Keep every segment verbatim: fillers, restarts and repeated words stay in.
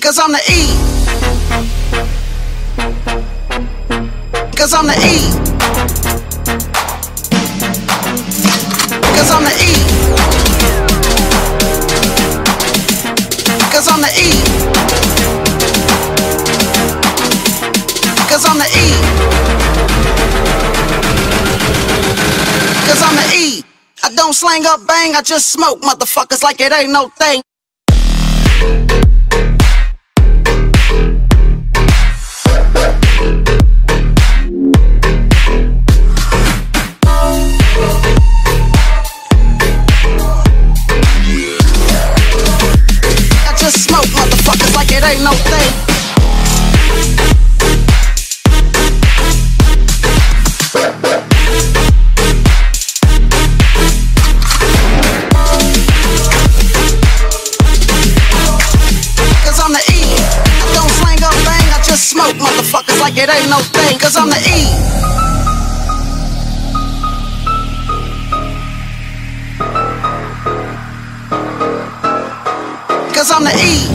Cause I'm the E. Cause I'm the E. Cause I'm the E. Cause I'm the E. Cause I'm the E. Cause I'm the E. I don't slang up bang, I just smoke motherfuckers like it ain't no thing. I just smoke motherfuckers like it ain't no thing. Smoke motherfuckers like it ain't no thing. Cause I'm the E. Cause I'm the E.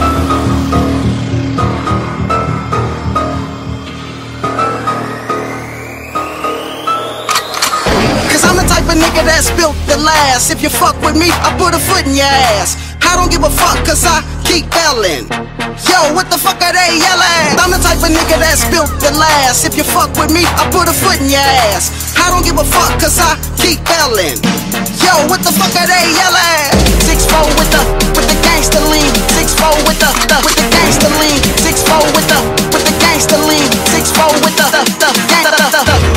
Cause I'm the type of nigga that's built to last. If you fuck with me, I put a foot in your ass. I don't give a fuck cause I keep yelling. Yo, what the fuck are they yelling? I'm the type of nigga that's built to last. If you fuck with me, I put a foot in your ass. I don't give a fuck cause I keep yelling. Yo, what the fuck are they yelling? six four with the, with the gangster lean. six four with the, the, with the gangster lean. six four with the, with the gangster lean. six four with the, the, the, gang, the, the, the, the,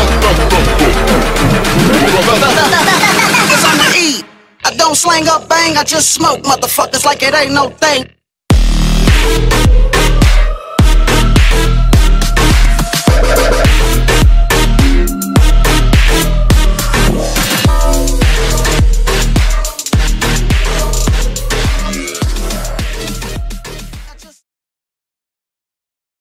cause I'm the E. I don't slang up bang, I just smoke motherfuckers like it ain't no thing.